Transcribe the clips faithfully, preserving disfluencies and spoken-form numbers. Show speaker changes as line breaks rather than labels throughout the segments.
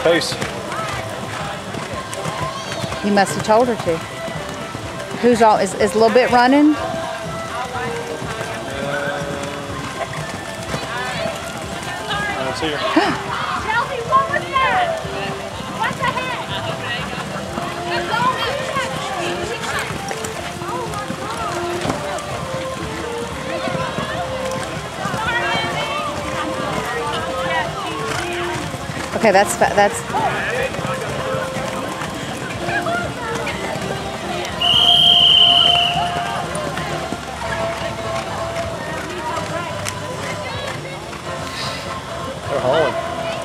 pace.
You must have told her to. Who's all? Is, is a little bit running?
Uh, I don't see her.
Tell me what was that? What the heck?
Okay, that's that's.
They're hauling.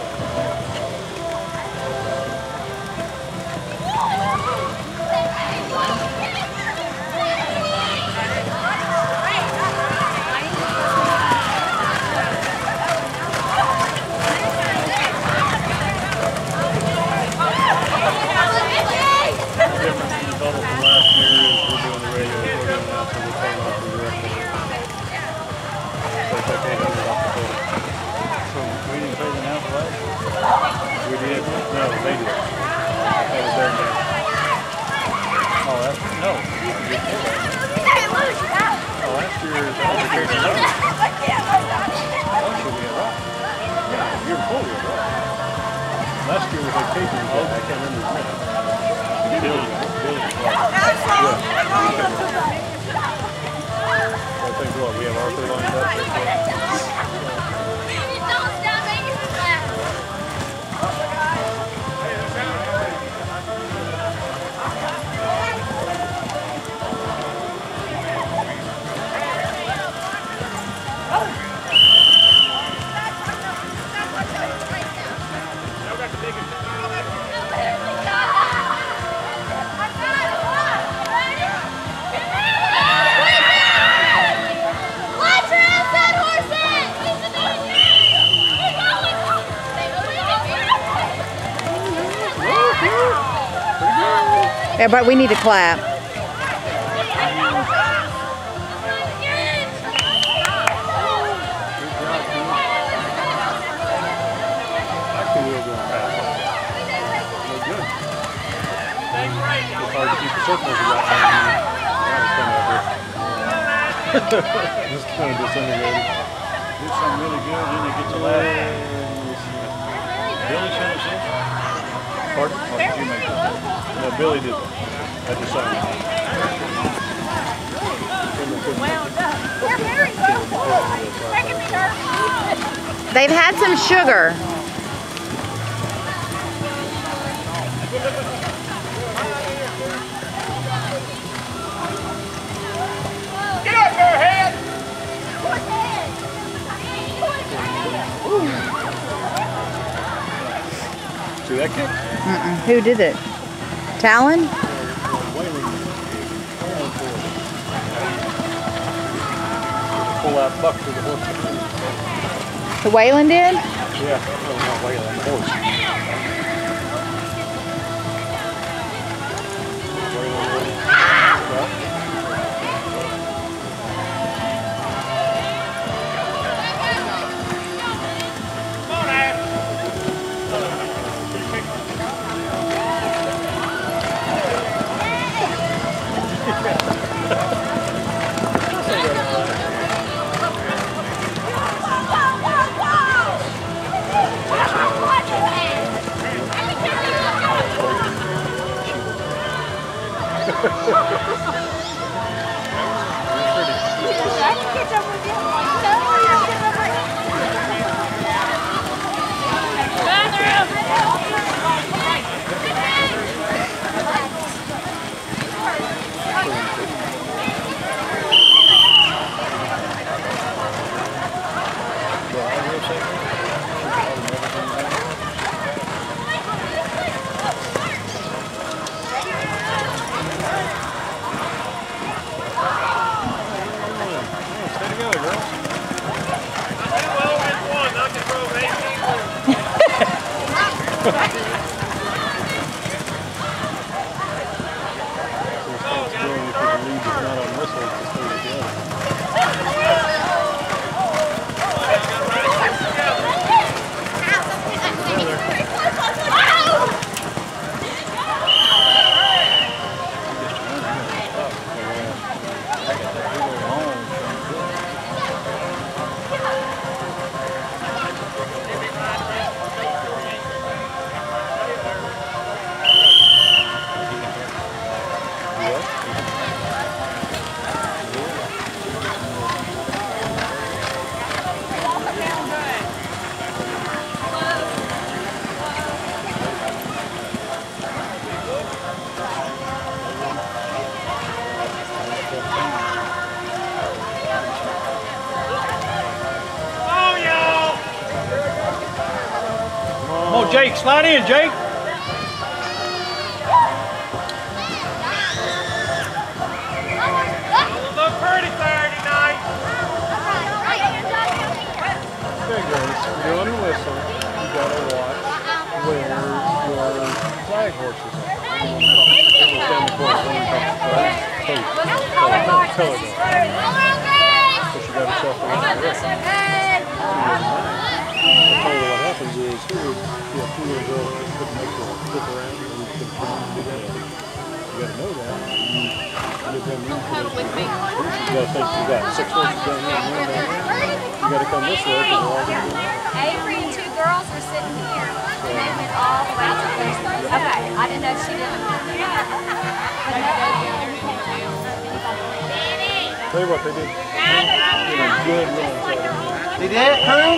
We did? No, they did. That was their name. Oh, that's, no. Oh, last year, that was the case of that. Last year we had rock. Yeah, the year before we had rock. Last year we had Casey. Oh, I can't remember his name. Billy. Billy. Yeah. I think what, we have Arthur lined up.
Yeah, but we need to clap.
It's hard to keep the circles right now. Just kind of disintegrated. Do something really good, then they get to laugh. Billy should have said. Pardon? Or did you make that? No, Billy did. I just saw him.
They're very beautiful. That can be her.
They've had some sugar.
Get up there, head!
See that kick?
Mm-mm. Who did it? Talon?
Pull out buck to the horse.
The Wayland did?
Yeah, no, not Wayland, the horse. Stay together, girls. on, Jake. Slide in, Jake.
Look pretty Saturday night.
Okay, guys. You're on the whistle. You gotta watch where your flag horses are. It was down the course. One across the flag. Hey, tell her that. So she got herself around the rest. She didn't mind. I told her what happens is here was you know, two little girls just couldn't make her flip around and we couldn't come and do that. You gotta know that. You live down there. You gotta think you got six horses down there and one down there. You gotta come this way because they're all gonna do that.
Avery and two girls were sitting here, and they went all the way to the Okay, I didn't know she didn't.
Tell you what, they did. They did a good run.
They did, honey?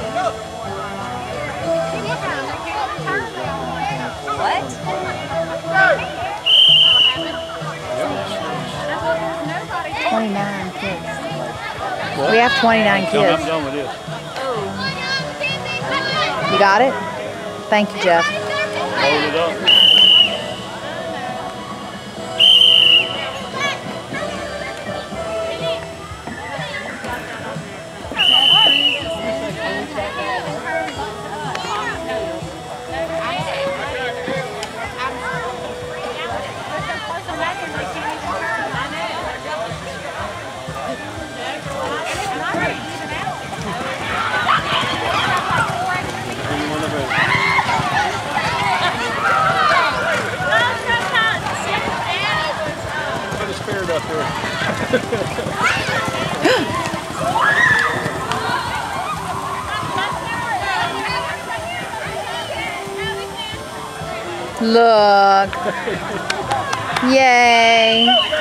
What?
twenty-nine kids.
What?
We have twenty-nine
I'm
kids.
done with this.
You got it? Thank you, Jeff.
Hold it up. Up there.
Look. Yay.